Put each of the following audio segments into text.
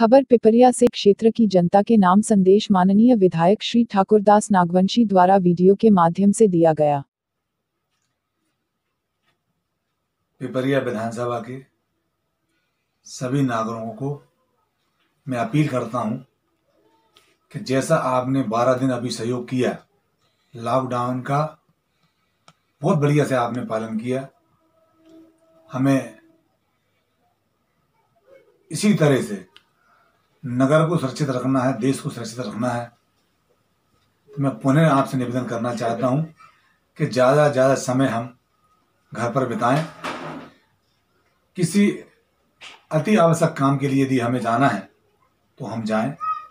खबर पिपरिया से क्षेत्र की जनता के नाम संदेश माननीय विधायक श्री ठाकुरदास नागवंशी द्वारा वीडियो के माध्यम से दिया गया। पिपरिया विधानसभा के सभी नागरिकों को मैं अपील करता हूं कि जैसा आपने 12 दिन अभी सहयोग किया, लॉकडाउन का बहुत बढ़िया से आपने पालन किया। हमें इसी तरह से नगर को सुरक्षित रखना है, देश को सुरक्षित रखना है। तो मैं पुनः आपसे निवेदन करना चाहता हूं कि ज़्यादा ज़्यादा समय हम घर पर बिताएं। किसी अति आवश्यक काम के लिए यदि हमें जाना है तो हम जाएं।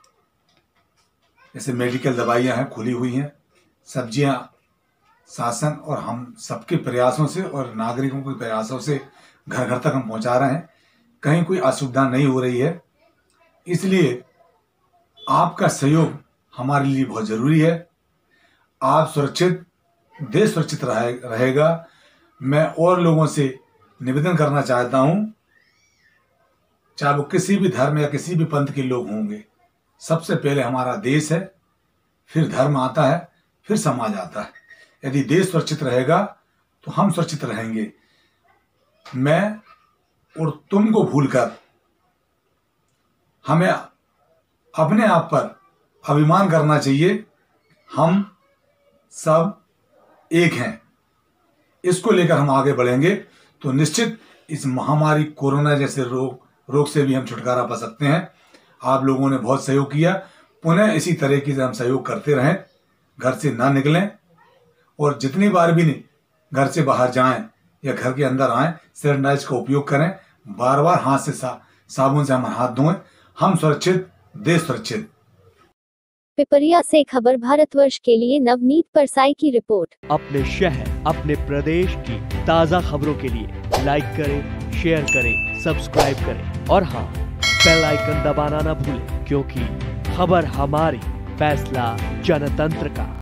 जैसे मेडिकल दवाइयां हैं, खुली हुई हैं, सब्जियां शासन और हम सबके प्रयासों से और नागरिकों के प्रयासों से घर घर तक हम पहुंचा रहे हैं। कहीं कोई असुविधा नहीं हो रही है, इसलिए आपका सहयोग हमारे लिए बहुत ज़रूरी है। आप सुरक्षित, देश सुरक्षित रहेगा। मैं और लोगों से निवेदन करना चाहता हूं, चाहे वो किसी भी धर्म या किसी भी पंथ के लोग होंगे, सबसे पहले हमारा देश है, फिर धर्म आता है, फिर समाज आता है। यदि देश सुरक्षित रहेगा तो हम सुरक्षित रहेंगे। मैं और तुमको भूलकर हमें अपने आप पर अभिमान करना चाहिए। हम सब एक हैं। इसको लेकर हम आगे बढ़ेंगे तो निश्चित इस महामारी कोरोना जैसे रोग से भी हम छुटकारा पा सकते हैं। आप लोगों ने बहुत सहयोग किया, पुनः इसी तरीके से हम सहयोग करते रहें। घर से ना निकलें और जितनी बार भी नहीं घर से बाहर जाएं या घर के अंदर आएं, सैनिटाइज का उपयोग करें। बार बार हाथ से साबुन से हम हाथ धोएं। हम सुरक्षित, देश सुरक्षित। पिपरिया से खबर भारतवर्ष के लिए नवनीत परसाई की रिपोर्ट। अपने शहर, अपने प्रदेश की ताज़ा खबरों के लिए लाइक करें, शेयर करें, सब्सक्राइब करें और हाँ, बेल आइकन दबाना ना भूलें, क्योंकि खबर हमारी, फैसला जनतंत्र का।